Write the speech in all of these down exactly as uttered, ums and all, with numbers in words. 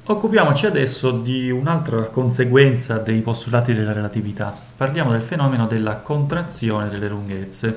Occupiamoci adesso di un'altra conseguenza dei postulati della relatività. Parliamo del fenomeno della contrazione delle lunghezze.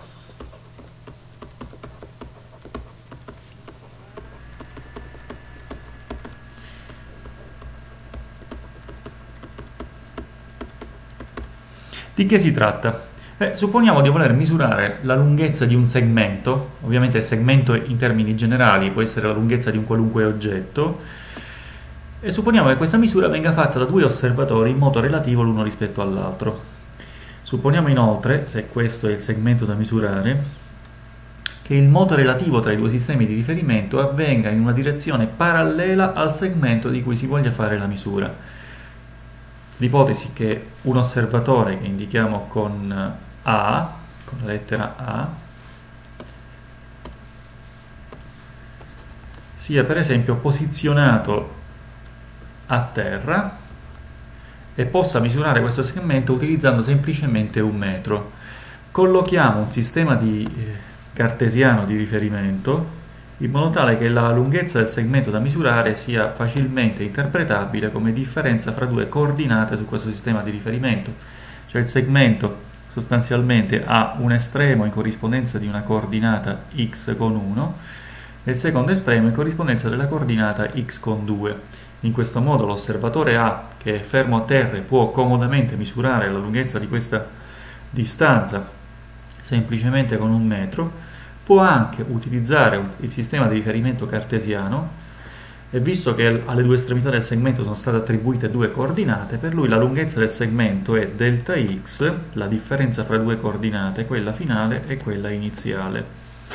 Di che si tratta? Beh, supponiamo di voler misurare la lunghezza di un segmento, ovviamente il segmento in termini generali può essere la lunghezza di un qualunque oggetto, e supponiamo che questa misura venga fatta da due osservatori in modo relativo l'uno rispetto all'altro. Supponiamo inoltre, se questo è il segmento da misurare, che il moto relativo tra i due sistemi di riferimento avvenga in una direzione parallela al segmento di cui si voglia fare la misura. L'ipotesi che un osservatore che indichiamo con A, con la lettera A, sia per esempio posizionato a terra e possa misurare questo segmento utilizzando semplicemente un metro. Collochiamo un sistema di eh, cartesiano di riferimento in modo tale che la lunghezza del segmento da misurare sia facilmente interpretabile come differenza fra due coordinate su questo sistema di riferimento. Cioè il segmento sostanzialmente ha un estremo in corrispondenza di una coordinata x con uno e il secondo estremo in corrispondenza della coordinata x con due. In questo modo l'osservatore A, che è fermo a terra e può comodamente misurare la lunghezza di questa distanza semplicemente con un metro, può anche utilizzare il sistema di riferimento cartesiano e visto che alle due estremità del segmento sono state attribuite due coordinate, per lui la lunghezza del segmento è delta x, la differenza fra due coordinate, quella finale e quella iniziale.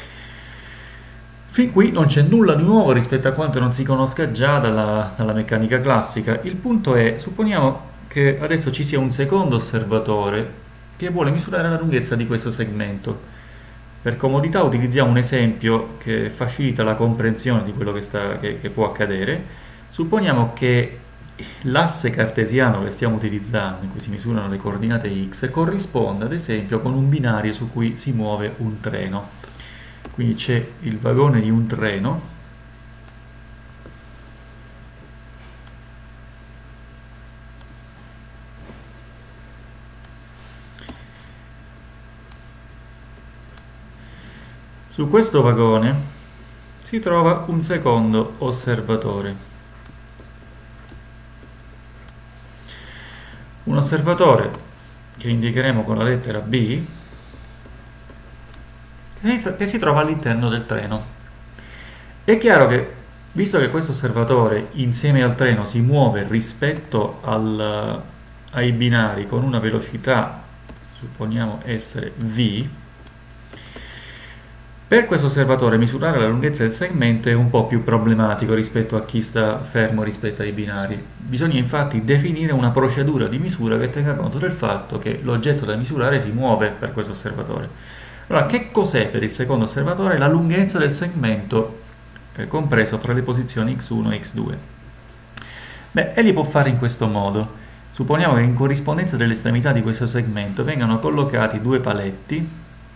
Fin qui non c'è nulla di nuovo rispetto a quanto non si conosca già dalla, dalla meccanica classica. Il punto è, supponiamo che adesso ci sia un secondo osservatore che vuole misurare la lunghezza di questo segmento. Per comodità utilizziamo un esempio che facilita la comprensione di quello che, sta, che, che può accadere. Supponiamo che l'asse cartesiano che stiamo utilizzando, in cui si misurano le coordinate x, corrisponda ad esempio con un binario su cui si muove un treno. Quindi c'è il vagone di un treno su questo vagone si trova un secondo osservatore. Un osservatore che indicheremo con la lettera B che si trova all'interno del treno. È chiaro che, visto che questo osservatore insieme al treno si muove rispetto al, ai binari con una velocità, supponiamo essere v, per questo osservatore misurare la lunghezza del segmento è un po' più problematico rispetto a chi sta fermo rispetto ai binari. Bisogna infatti definire una procedura di misura che tenga conto del fatto che l'oggetto da misurare si muove per questo osservatore. Allora, che cos'è per il secondo osservatore? La lunghezza del segmento eh, compreso fra le posizioni x uno e x due. Beh, egli può fare in questo modo. Supponiamo che in corrispondenza delle estremità di questo segmento vengano collocati due paletti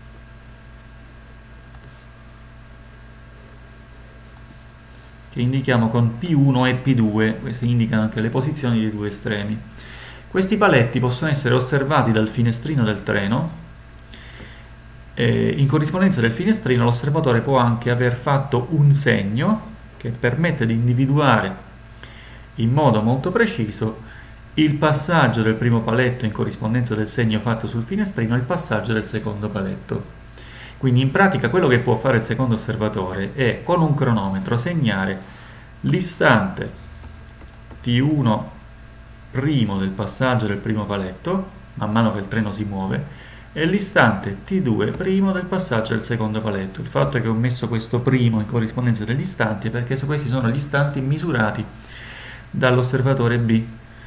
che indichiamo con P uno e P due, queste indicano anche le posizioni dei due estremi. Questi paletti possono essere osservati dal finestrino del treno. In corrispondenza del finestrino l'osservatore può anche aver fatto un segno che permette di individuare in modo molto preciso il passaggio del primo paletto in corrispondenza del segno fatto sul finestrino e il passaggio del secondo paletto. Quindi in pratica quello che può fare il secondo osservatore è con un cronometro segnare l'istante T uno primo del passaggio del primo paletto, man mano che il treno si muove, e l'istante T due primo del passaggio del secondo paletto. Il fatto è che ho messo questo primo in corrispondenza degli istanti perché questi sono gli istanti misurati dall'osservatore B,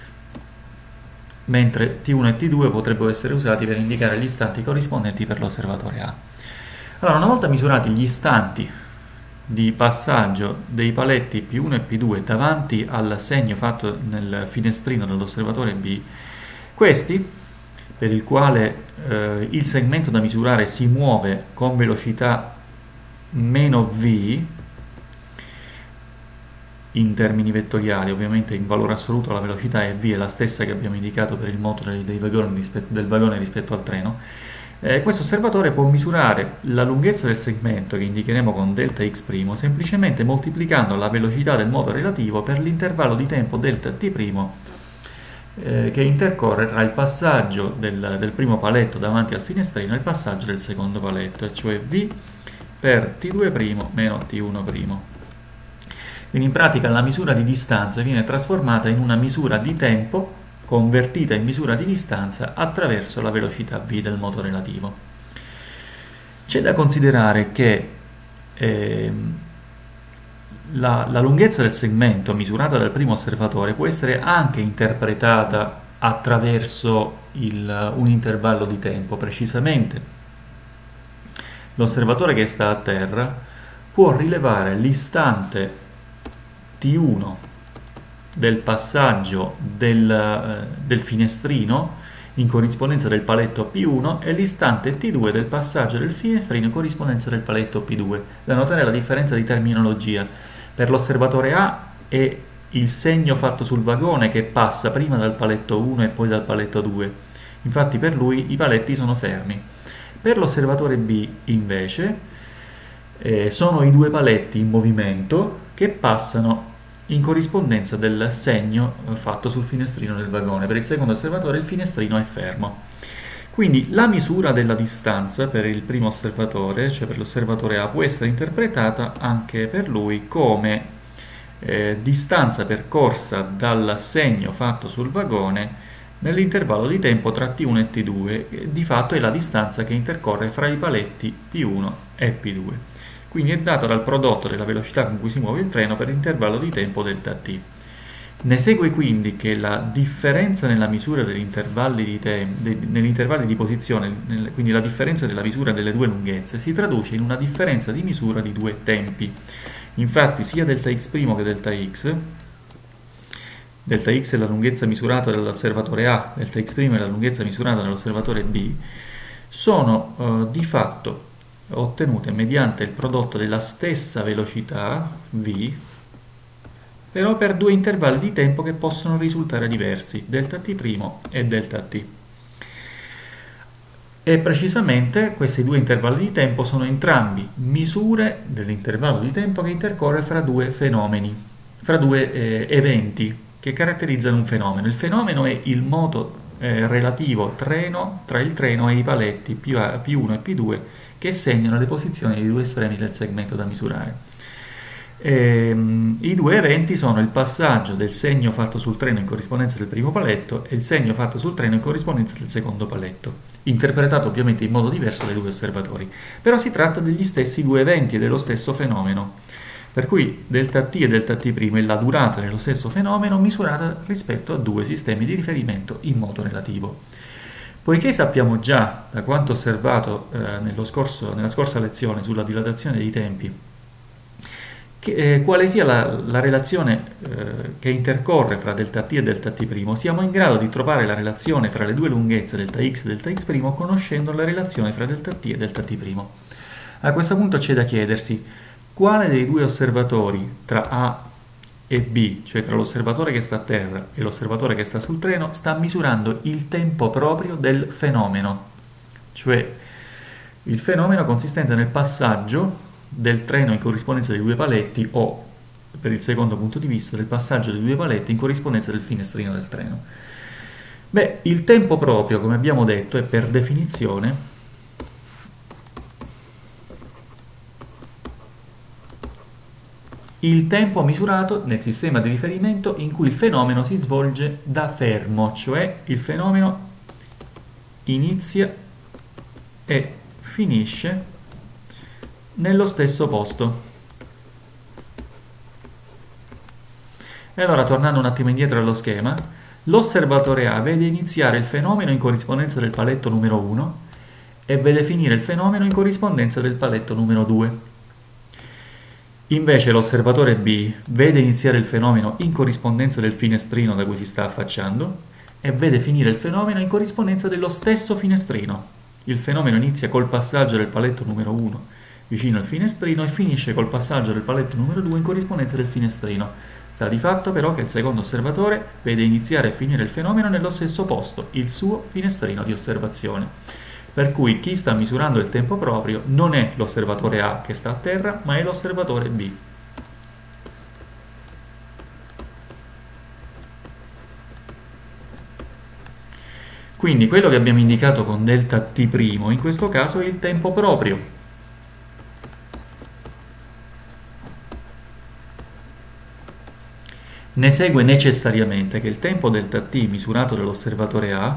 mentre T uno e T due potrebbero essere usati per indicare gli istanti corrispondenti per l'osservatore A. Allora, una volta misurati gli istanti di passaggio dei paletti P uno e P due davanti al segno fatto nel finestrino dell'osservatore B, questi, per il quale eh, il segmento da misurare si muove con velocità meno v, in termini vettoriali, ovviamente in valore assoluto la velocità è v è la stessa che abbiamo indicato per il moto dei, dei vagoni rispetto, del vagone rispetto al treno. Eh, questo osservatore può misurare la lunghezza del segmento, che indicheremo con delta x', semplicemente moltiplicando la velocità del moto relativo per l'intervallo di tempo delta t', eh, che intercorre tra il passaggio del, del primo paletto davanti al finestrino e il passaggio del secondo paletto, cioè v per t due' meno t uno'. Quindi in pratica la misura di distanza viene trasformata in una misura di tempo convertita in misura di distanza attraverso la velocità v del moto relativo. C'è da considerare che eh, la, la lunghezza del segmento misurata dal primo osservatore può essere anche interpretata attraverso il, un intervallo di tempo. Precisamente l'osservatore che sta a terra può rilevare l'istante t uno del passaggio del, eh, del finestrino in corrispondenza del paletto P uno e l'istante t due del passaggio del finestrino in corrispondenza del paletto P due. Da notare la differenza di terminologia. Per l'osservatore A è il segno fatto sul vagone che passa prima dal paletto uno e poi dal paletto due. Infatti per lui i paletti sono fermi. Per l'osservatore B invece eh, sono i due paletti in movimento che passano in corrispondenza del segno fatto sul finestrino del vagone. Per il secondo osservatore il finestrino è fermo. Quindi la misura della distanza per il primo osservatore, cioè per l'osservatore A, può essere interpretata anche per lui come eh, distanza percorsa dal segno fatto sul vagone nell'intervallo di tempo tra t uno e t due, che di fatto è la distanza che intercorre fra i paletti P uno e P due. Quindi è data dal prodotto della velocità con cui si muove il treno per l'intervallo di tempo delta t. Ne segue quindi che la differenza nella misura degli intervalli di, de, negli intervalli di posizione, nel, quindi la differenza della misura delle due lunghezze, si traduce in una differenza di misura di due tempi. Infatti sia delta x' che delta x, delta x è la lunghezza misurata dall'osservatore A, delta x' è la lunghezza misurata dall'osservatore B, sono eh, di fatto ottenute mediante il prodotto della stessa velocità v, però per due intervalli di tempo che possono risultare diversi, delta t' e delta t. E precisamente questi due intervalli di tempo sono entrambi misure dell'intervallo di tempo che intercorre fra due fenomeni, fra due eh, eventi che caratterizzano un fenomeno. Il fenomeno è il moto eh, relativo treno tra il treno e i paletti P uno e P due che segnano le posizioni dei due estremi del segmento da misurare. Ehm, I due eventi sono il passaggio del segno fatto sul treno in corrispondenza del primo paletto e il segno fatto sul treno in corrispondenza del secondo paletto, interpretato ovviamente in modo diverso dai due osservatori. Però si tratta degli stessi due eventi e dello stesso fenomeno, per cui delta t e delta t' è la durata dello stesso fenomeno misurata rispetto a due sistemi di riferimento in moto relativo. Poiché sappiamo già, da quanto osservato eh, nello scorso, nella scorsa lezione sulla dilatazione dei tempi, che, eh, quale sia la, la relazione eh, che intercorre fra delta t e delta t', siamo in grado di trovare la relazione fra le due lunghezze delta x e delta x' conoscendo la relazione fra delta t e delta t'. A questo punto c'è da chiedersi quale dei due osservatori tra A e B, cioè tra l'osservatore che sta a terra e l'osservatore che sta sul treno, sta misurando il tempo proprio del fenomeno, cioè il fenomeno consistente nel passaggio del treno in corrispondenza dei due paletti o, per il secondo punto di vista, del passaggio dei due paletti in corrispondenza del finestrino del treno. Beh, il tempo proprio, come abbiamo detto, è per definizione il tempo misurato nel sistema di riferimento in cui il fenomeno si svolge da fermo, cioè il fenomeno inizia e finisce nello stesso posto. E allora, tornando un attimo indietro allo schema, l'osservatore A vede iniziare il fenomeno in corrispondenza del paletto numero uno e vede finire il fenomeno in corrispondenza del paletto numero due. Invece l'osservatore B vede iniziare il fenomeno in corrispondenza del finestrino da cui si sta affacciando e vede finire il fenomeno in corrispondenza dello stesso finestrino. Il fenomeno inizia col passaggio del paletto numero uno, vicino al finestrino e finisce col passaggio del paletto numero due in corrispondenza del finestrino. Sta di fatto però che il secondo osservatore vede iniziare e finire il fenomeno nello stesso posto, il suo finestrino di osservazione. Per cui chi sta misurando il tempo proprio non è l'osservatore A che sta a terra, ma è l'osservatore B. Quindi quello che abbiamo indicato con delta T' in questo caso è il tempo proprio. Ne segue necessariamente che il tempo delta T misurato dall'osservatore A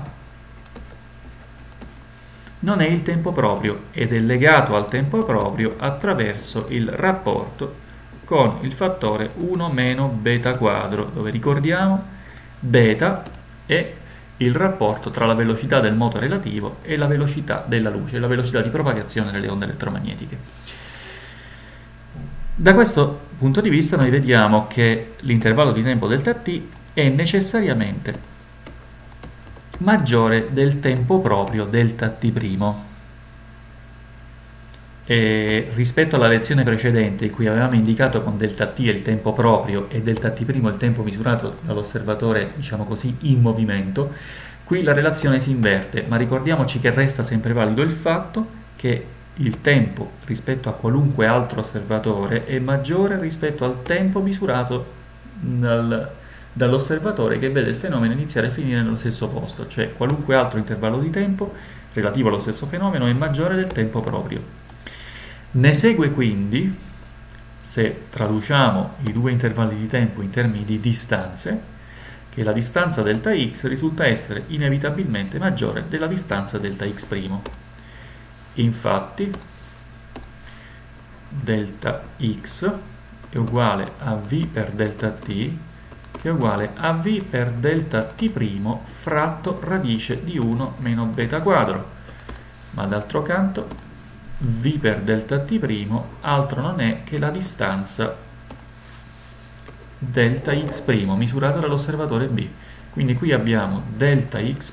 non è il tempo proprio ed è legato al tempo proprio attraverso il rapporto con il fattore uno meno beta quadro, dove ricordiamo beta è il rapporto tra la velocità del moto relativo e la velocità della luce, la velocità di propagazione delle onde elettromagnetiche. Da questo punto di vista noi vediamo che l'intervallo di tempo delta T è necessariamente maggiore del tempo proprio delta T'. E rispetto alla lezione precedente in cui avevamo indicato con delta T il tempo proprio e delta T' il tempo misurato dall'osservatore, diciamo così, in movimento, qui la relazione si inverte, ma ricordiamoci che resta sempre valido il fatto che il tempo rispetto a qualunque altro osservatore è maggiore rispetto al tempo misurato dal, dall'osservatore che vede il fenomeno iniziare e finire nello stesso posto, cioè qualunque altro intervallo di tempo relativo allo stesso fenomeno è maggiore del tempo proprio. Ne segue quindi, se traduciamo i due intervalli di tempo in termini di distanze, che la distanza delta x risulta essere inevitabilmente maggiore della distanza delta x'. Infatti, delta x è uguale a v per delta t, che è uguale a v per delta t' fratto radice di uno meno beta quadro. Ma d'altro canto, v per delta t' altro non è che la distanza delta x' misurata dall'osservatore B. Quindi qui abbiamo delta x'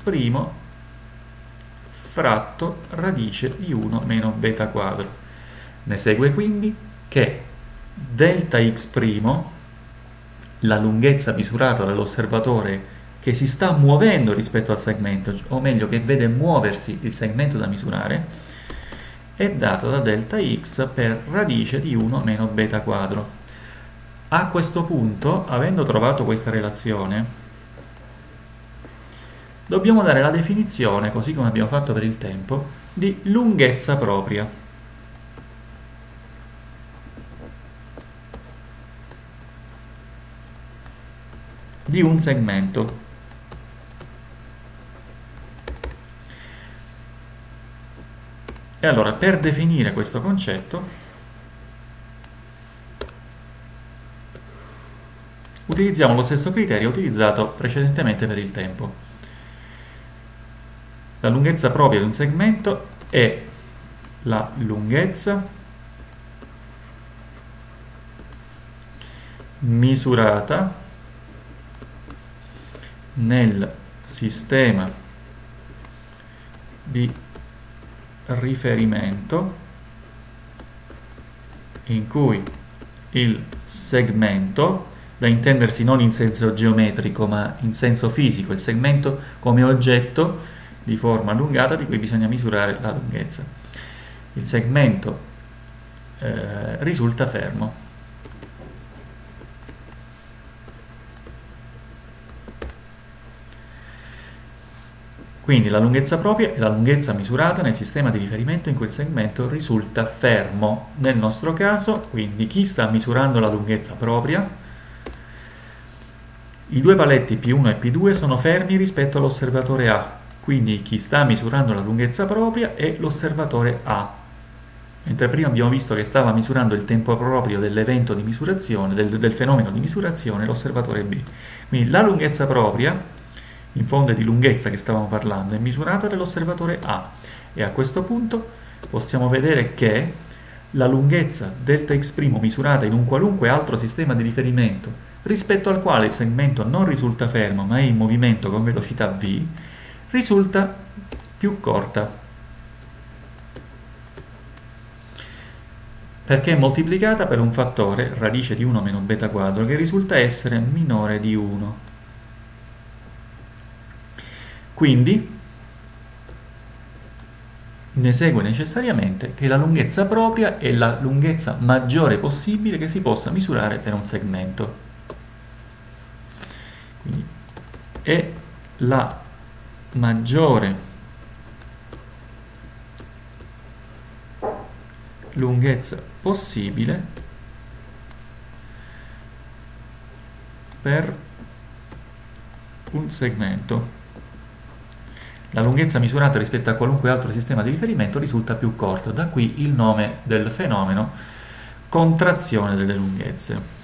fratto radice di uno meno beta quadro. Ne segue quindi che delta x', la lunghezza misurata dall'osservatore che si sta muovendo rispetto al segmento, o meglio che vede muoversi il segmento da misurare, è dato da delta x per radice di uno meno beta quadro. A questo punto, avendo trovato questa relazione, dobbiamo dare la definizione, così come abbiamo fatto per il tempo, di lunghezza propria. Di un segmento. E allora, per definire questo concetto, utilizziamo lo stesso criterio utilizzato precedentemente per il tempo. La lunghezza propria di un segmento è la lunghezza misurata nel sistema di riferimento in cui il segmento, da intendersi non in senso geometrico ma in senso fisico, il segmento come oggetto di forma allungata di cui bisogna misurare la lunghezza. Il segmento eh, risulta fermo. Quindi la lunghezza propria è la lunghezza misurata nel sistema di riferimento in cui il segmento risulta fermo. Nel nostro caso, quindi, chi sta misurando la lunghezza propria? I due paletti P uno e P due sono fermi rispetto all'osservatore A, quindi chi sta misurando la lunghezza propria è l'osservatore A. Mentre prima abbiamo visto che stava misurando il tempo proprio dell'evento di misurazione, del, del fenomeno di misurazione, l'osservatore B. Quindi la lunghezza propria, in fondo di lunghezza che stavamo parlando, è misurata dall'osservatore A e a questo punto possiamo vedere che la lunghezza delta x' misurata in un qualunque altro sistema di riferimento rispetto al quale il segmento non risulta fermo ma è in movimento con velocità v risulta più corta. perché è moltiplicata per un fattore, radice di uno meno beta quadro, che risulta essere minore di uno. Quindi ne segue necessariamente che la lunghezza propria è la lunghezza maggiore possibile che si possa misurare per un segmento. Quindi è la maggiore lunghezza possibile per un segmento. La lunghezza misurata rispetto a qualunque altro sistema di riferimento risulta più corta, da qui il nome del fenomeno contrazione delle lunghezze.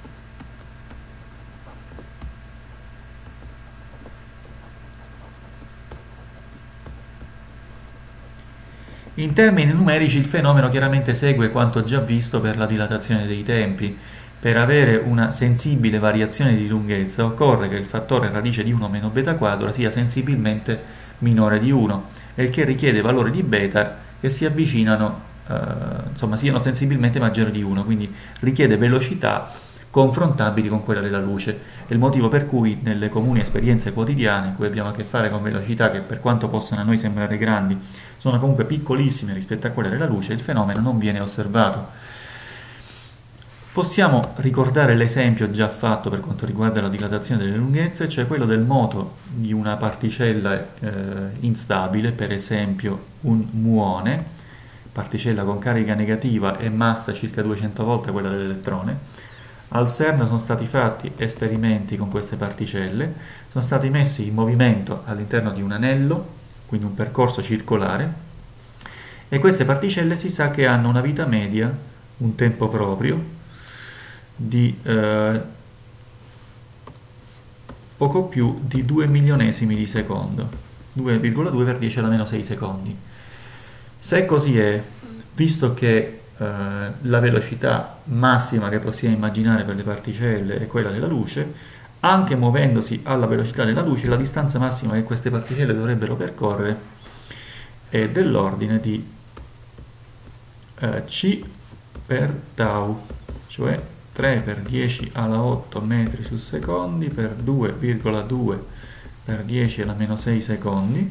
In termini numerici il fenomeno chiaramente segue quanto già visto per la dilatazione dei tempi. Per avere una sensibile variazione di lunghezza occorre che il fattore radice di uno meno beta quadro sia sensibilmente minore di uno, il che richiede valori di beta che si avvicinano, eh, insomma siano sensibilmente maggiori di uno, quindi richiede velocità confrontabili con quella della luce. È il motivo per cui nelle comuni esperienze quotidiane in cui abbiamo a che fare con velocità che per quanto possano a noi sembrare grandi sono comunque piccolissime rispetto a quelle della luce, il fenomeno non viene osservato. Possiamo ricordare l'esempio già fatto per quanto riguarda la dilatazione delle lunghezze, cioè quello del moto di una particella eh, instabile, per esempio un muone, particella con carica negativa e massa circa duecento volte quella dell'elettrone. Al CERN sono stati fatti esperimenti con queste particelle, sono stati messi in movimento all'interno di un anello, quindi un percorso circolare, e queste particelle si sa che hanno una vita media, un tempo proprio, di eh, poco più di due milionesimi di secondo, due virgola due per dieci alla meno sei secondi. Se così è, visto che eh, la velocità massima che possiamo immaginare per le particelle è quella della luce, anche muovendosi alla velocità della luce, la distanza massima che queste particelle dovrebbero percorrere è dell'ordine di eh, c per tau, cioè tre per dieci alla otto metri su secondi per due virgola due per dieci alla meno sei secondi.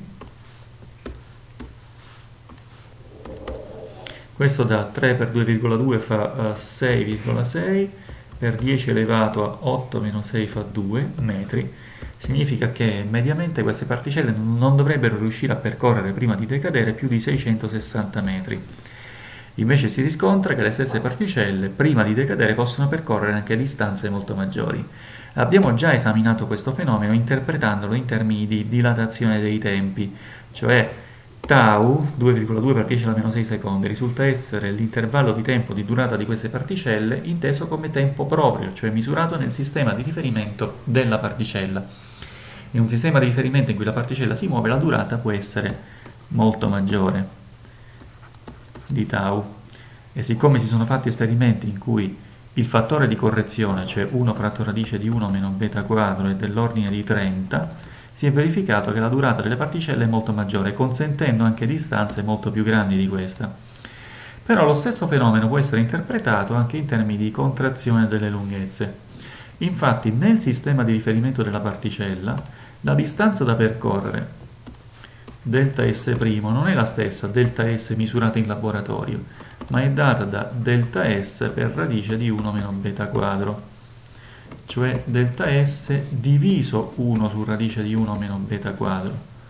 Questo da tre per due virgola due fa uh, sei virgola sei, per dieci elevato a otto meno sei fa due metri. Significa che mediamente queste particelle non dovrebbero riuscire a percorrere prima di decadere più di seicentosessanta metri. Invece si riscontra che le stesse particelle prima di decadere possono percorrere anche distanze molto maggiori. Abbiamo già esaminato questo fenomeno interpretandolo in termini di dilatazione dei tempi, cioè tau, due virgola due per dieci alla meno sei secondi, risulta essere l'intervallo di tempo di durata di queste particelle inteso come tempo proprio, cioè misurato nel sistema di riferimento della particella. In un sistema di riferimento in cui la particella si muove, la durata può essere molto maggiore di tau, e siccome si sono fatti esperimenti in cui il fattore di correzione, cioè uno fratto radice di uno meno beta quadro, è dell'ordine di trenta, si è verificato che la durata delle particelle è molto maggiore, consentendo anche distanze molto più grandi di questa. Però lo stesso fenomeno può essere interpretato anche in termini di contrazione delle lunghezze. Infatti nel sistema di riferimento della particella la distanza da percorrere delta S' non è la stessa delta S misurata in laboratorio, ma è data da delta S per radice di uno meno beta quadro, cioè delta S diviso uno su radice di uno meno beta quadro.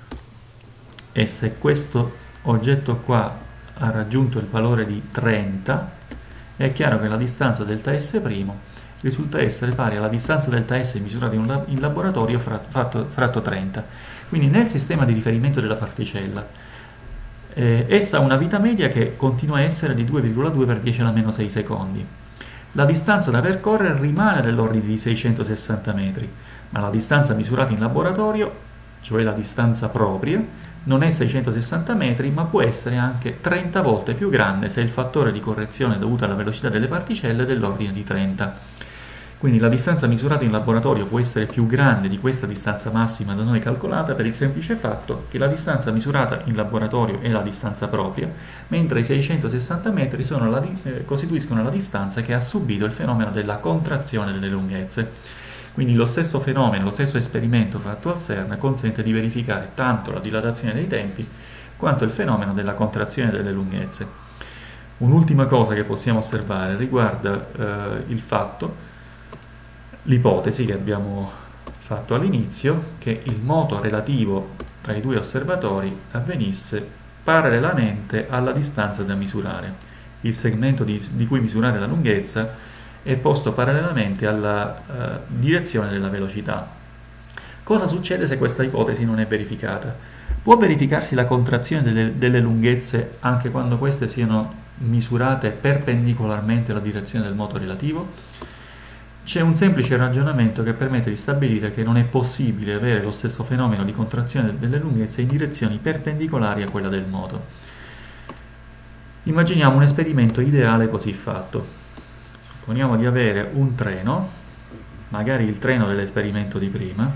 E se questo oggetto qua ha raggiunto il valore di trenta, è chiaro che la distanza delta S' risulta essere pari alla distanza delta S misurata in laboratorio fratto, fratto trenta. Quindi nel sistema di riferimento della particella eh, essa ha una vita media che continua a essere di due virgola due per dieci alla meno sei secondi. La distanza da percorrere rimane dell'ordine di seicentosessanta metri, ma la distanza misurata in laboratorio, cioè la distanza propria, non è seicentosessanta metri, ma può essere anche trenta volte più grande se il fattore di correzione dovuto alla velocità delle particelle è dell'ordine di trenta. Quindi la distanza misurata in laboratorio può essere più grande di questa distanza massima da noi calcolata per il semplice fatto che la distanza misurata in laboratorio è la distanza propria, mentre i seicentosessanta metri sono la, eh, costituiscono la distanza che ha subito il fenomeno della contrazione delle lunghezze. Quindi lo stesso fenomeno, lo stesso esperimento fatto al CERN consente di verificare tanto la dilatazione dei tempi quanto il fenomeno della contrazione delle lunghezze. Un'ultima cosa che possiamo osservare riguarda eh, il fatto l'ipotesi che abbiamo fatto all'inizio, che il moto relativo tra i due osservatori avvenisse parallelamente alla distanza da misurare. Il segmento di, di cui misurare la lunghezza è posto parallelamente alla uh, direzione della velocità. Cosa succede se questa ipotesi non è verificata? Può verificarsi la contrazione delle, delle lunghezze anche quando queste siano misurate perpendicolarmente alla direzione del moto relativo? C'è un semplice ragionamento che permette di stabilire che non è possibile avere lo stesso fenomeno di contrazione delle lunghezze in direzioni perpendicolari a quella del moto. Immaginiamo un esperimento ideale così fatto. Supponiamo di avere un treno, magari il treno dell'esperimento di prima,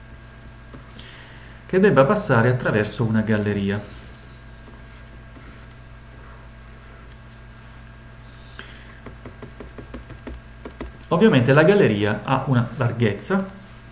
che debba passare attraverso una galleria. Ovviamente la galleria ha una larghezza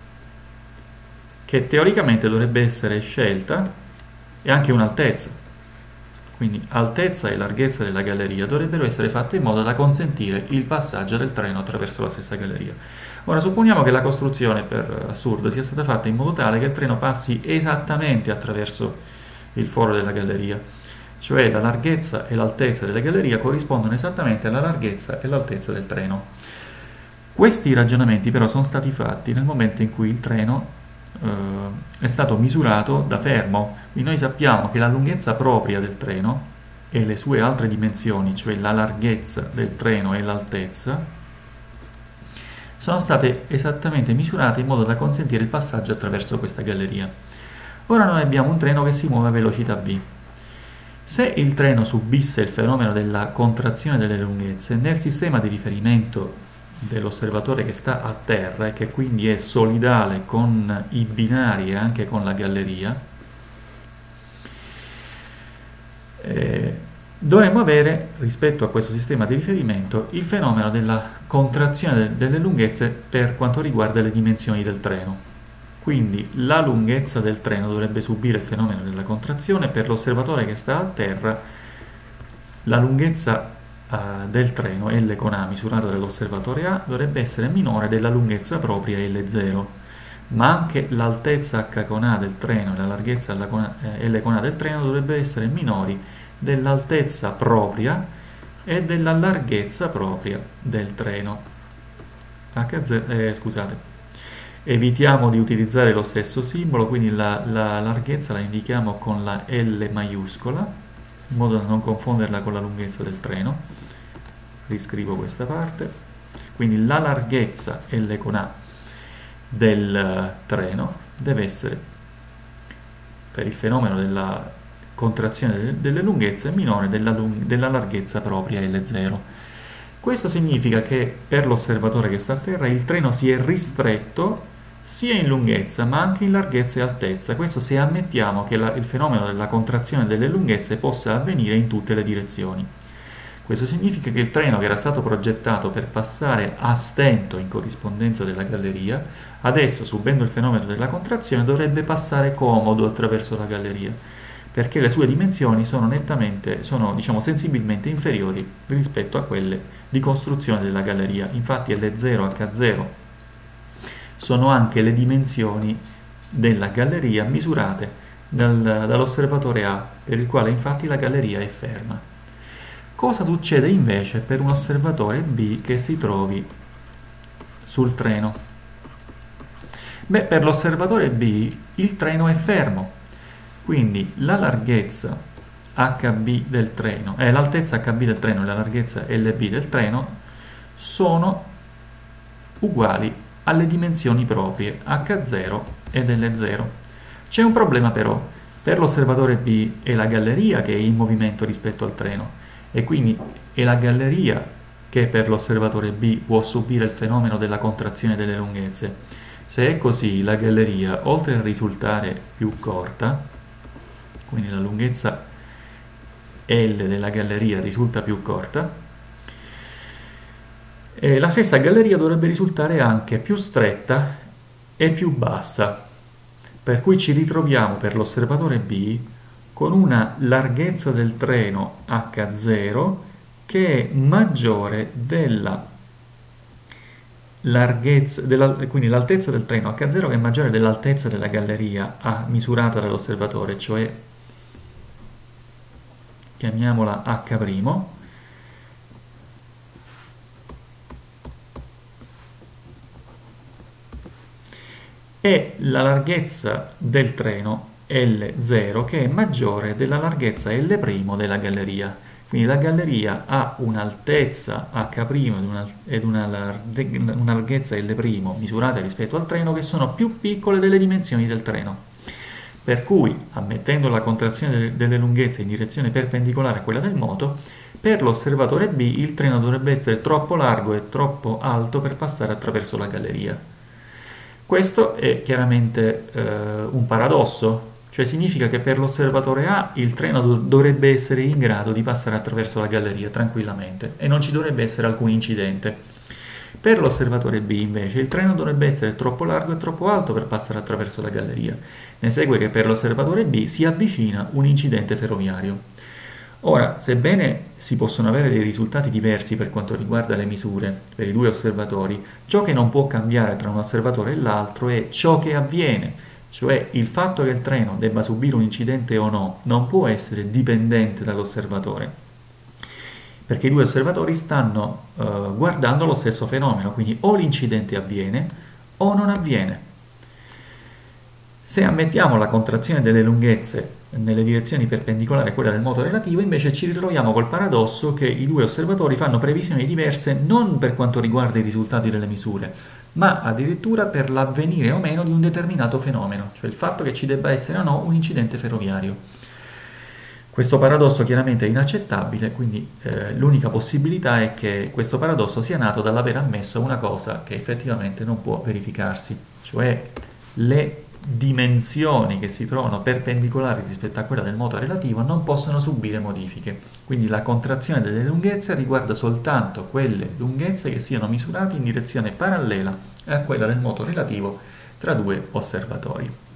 che teoricamente dovrebbe essere scelta e anche un'altezza. Quindi altezza e larghezza della galleria dovrebbero essere fatte in modo da consentire il passaggio del treno attraverso la stessa galleria. Ora supponiamo che la costruzione, per assurdo, sia stata fatta in modo tale che il treno passi esattamente attraverso il foro della galleria, cioè la larghezza e l'altezza della galleria corrispondono esattamente alla larghezza e l'altezza del treno. Questi ragionamenti però sono stati fatti nel momento in cui il treno eh, è stato misurato da fermo. Quindi noi sappiamo che la lunghezza propria del treno e le sue altre dimensioni, cioè la larghezza del treno e l'altezza, sono state esattamente misurate in modo da consentire il passaggio attraverso questa galleria. Ora noi abbiamo un treno che si muove a velocità v. Se il treno subisse il fenomeno della contrazione delle lunghezze, nel sistema di riferimento dell'osservatore che sta a terra e che quindi è solidale con i binari e anche con la galleria, eh, dovremmo avere, rispetto a questo sistema di riferimento, il fenomeno della contrazione de- delle lunghezze per quanto riguarda le dimensioni del treno. Quindi la lunghezza del treno dovrebbe subire il fenomeno della contrazione, per l'osservatore che sta a terra la lunghezza del treno L con A misurata dall'osservatore A dovrebbe essere minore della lunghezza propria L zero, ma anche l'altezza H con A del treno e la larghezza L con A del treno dovrebbe essere minori dell'altezza propria e della larghezza propria del treno. H zero, eh, scusate, evitiamo di utilizzare lo stesso simbolo, quindi la, la larghezza la indichiamo con la L maiuscola, in modo da non confonderla con la lunghezza del treno. Riscrivo questa parte, quindi la larghezza L con A del treno deve essere, per il fenomeno della contrazione delle lunghezze, minore della, lung- della larghezza propria L zero. Questo significa che per l'osservatore che sta a terra il treno si è ristretto sia in lunghezza ma anche in larghezza e altezza, questo se ammettiamo che la, il fenomeno della contrazione delle lunghezze possa avvenire in tutte le direzioni. Questo significa che il treno, che era stato progettato per passare a stento in corrispondenza della galleria, adesso, subendo il fenomeno della contrazione, dovrebbe passare comodo attraverso la galleria, perché le sue dimensioni sono nettamente, sono diciamo sensibilmente inferiori rispetto a quelle di costruzione della galleria. Infatti L zero H zero sono anche le dimensioni della galleria misurate dal, dall'osservatore A, per il quale infatti la galleria è ferma. Cosa succede invece per un osservatore B che si trovi sul treno? Beh, per l'osservatore B il treno è fermo, quindi la larghezza H B del treno, eh, l'altezza H B del treno e la larghezza L B del treno sono uguali alle dimensioni proprie H zero ed L zero. C'è un problema però, per l'osservatore B è la galleria che è in movimento rispetto al treno, e quindi è la galleria che per l'osservatore B può subire il fenomeno della contrazione delle lunghezze. Se è così, la galleria, oltre a risultare più corta, quindi la lunghezza L della galleria risulta più corta, e la stessa galleria dovrebbe risultare anche più stretta e più bassa, per cui ci ritroviamo per l'osservatore B con una larghezza del treno H zero che è maggiore della larghezza, della, quindi l'altezza del treno H zero che è maggiore dell'altezza della galleria A misurata dall'osservatore, cioè chiamiamola H', e la larghezza del treno L zero che è maggiore della larghezza L' della galleria. Quindi la galleria ha un'altezza H' ed una, una larghezza L' misurate rispetto al treno che sono più piccole delle dimensioni del treno. Per cui, ammettendo la contrazione delle lunghezze in direzione perpendicolare a quella del moto, per l'osservatore B il treno dovrebbe essere troppo largo e troppo alto per passare attraverso la galleria. Questo è chiaramente eh, un paradosso, cioè significa che per l'osservatore A il treno do- dovrebbe essere in grado di passare attraverso la galleria tranquillamente e non ci dovrebbe essere alcun incidente. Per l'osservatore B invece il treno dovrebbe essere troppo largo e troppo alto per passare attraverso la galleria. Ne segue che per l'osservatore B si avvicina un incidente ferroviario. Ora, sebbene si possono avere dei risultati diversi per quanto riguarda le misure per i due osservatori, ciò che non può cambiare tra un osservatore e l'altro è ciò che avviene, cioè il fatto che il treno debba subire un incidente o no non può essere dipendente dall'osservatore, perché i due osservatori stanno eh, guardando lo stesso fenomeno, quindi o l'incidente avviene o non avviene. Se ammettiamo la contrazione delle lunghezze nelle direzioni perpendicolari a quella del moto relativo, invece ci ritroviamo col paradosso che i due osservatori fanno previsioni diverse non per quanto riguarda i risultati delle misure, ma addirittura per l'avvenire o meno di un determinato fenomeno, cioè il fatto che ci debba essere o no un incidente ferroviario. Questo paradosso chiaramente è inaccettabile, quindi eh, l'unica possibilità è che questo paradosso sia nato dall'aver ammesso una cosa che effettivamente non può verificarsi, cioè le dimensioni che si trovano perpendicolari rispetto a quella del moto relativo non possono subire modifiche. Quindi la contrazione delle lunghezze riguarda soltanto quelle lunghezze che siano misurate in direzione parallela a quella del moto relativo tra due osservatori.